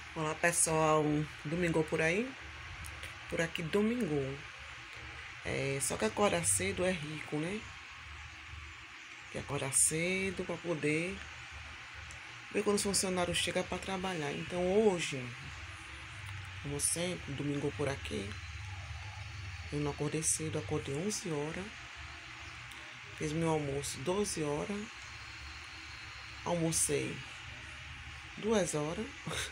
Olá pessoal, domingo por aí? Por aqui domingo. Só que acordar cedo é rico, né? Que acordar cedo para poder ver quando os funcionários chegam para trabalhar. Então hoje, como sempre, domingo por aqui, eu não acordei cedo, acordei 11 horas, fiz meu almoço 12 horas, almocei 2 horas.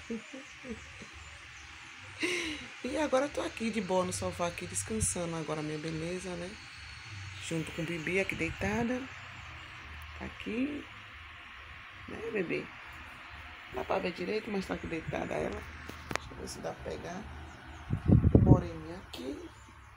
E agora eu tô aqui de boa no sofá aqui descansando agora minha beleza, né? Junto com o Bibi aqui deitada. Tá aqui, né, bebê? Dá pra ver direito, mas tá aqui deitada ela. Deixa eu ver se dá pra pegar. Moreninha aqui.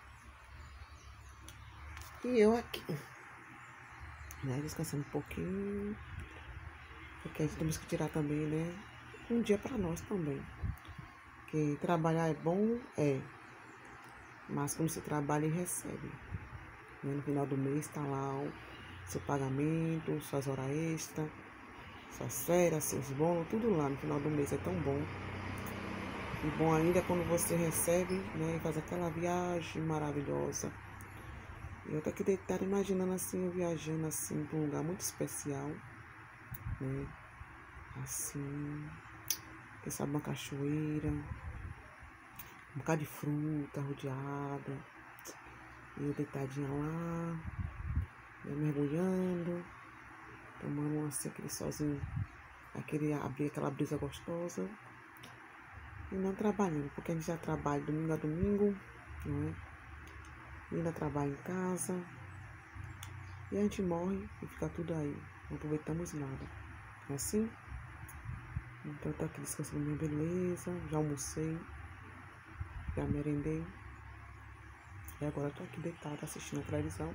E eu aqui. Né, descansando um pouquinho. Porque a gente temos que tirar também, né? Um dia pra nós também. Porque trabalhar é bom, é. Mas quando você trabalha e recebe. Né? No final do mês tá lá o seu pagamento, suas horas extras, suas férias, seus bônus, tudo lá no final do mês. É tão bom. E bom ainda é quando você recebe, né? E faz aquela viagem maravilhosa. Eu tô aqui deitada imaginando assim, eu viajando assim pra um lugar muito especial, né? Assim, quem sabe uma cachoeira, um bocado de fruta rodeada, e eu deitadinha lá, eu mergulhando, tomando assim aquele solzinho, abrir aquela brisa gostosa, e não trabalhando, porque a gente já trabalha domingo a domingo, né? E ainda trabalha em casa, e a gente morre e fica tudo aí, não aproveitamos nada, não é assim? Então eu tô aqui descansando minha beleza, já almocei, já merendei. E agora eu tô aqui deitada assistindo a televisão.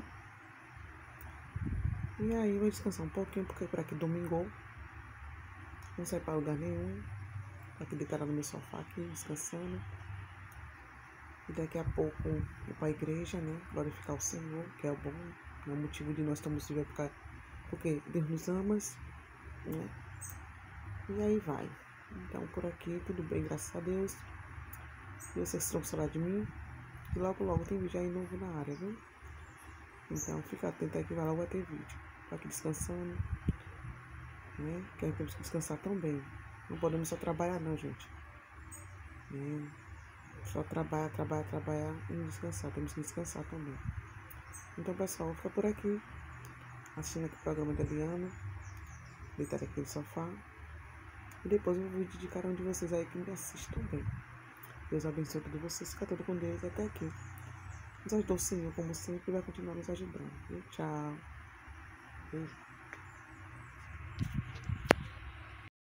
E aí eu vou descansar um pouquinho, porque por aqui domingo não sai pra lugar nenhum. Tô aqui deitada no meu sofá aqui, descansando. E daqui a pouco eu vou pra igreja, né? Glorificar o Senhor, que é o bom, é o motivo de nós estamos vivos, porque Deus nos ama, né? E aí vai. Então por aqui tudo bem, graças a Deus. E vocês estão falar de mim. E logo tem vídeo aí novo na área, viu? Então fica atento aí que vai logo ter vídeo. Tô aqui descansando, né? Que temos que descansar também. Não podemos só trabalhar não, gente. Né? Só trabalhar e não descansar. Temos que descansar também. Então pessoal, fica por aqui. Assistindo aqui o programa da Eliana. Deitar aqui no sofá. E depois eu vou vídeo de cada um de vocês aí que me assiste também. Deus abençoe todos vocês. Fica tudo com Deus até aqui. Nos ajudou o Senhor, como sempre, vai continuar nos ajudando. Tchau. Beijo.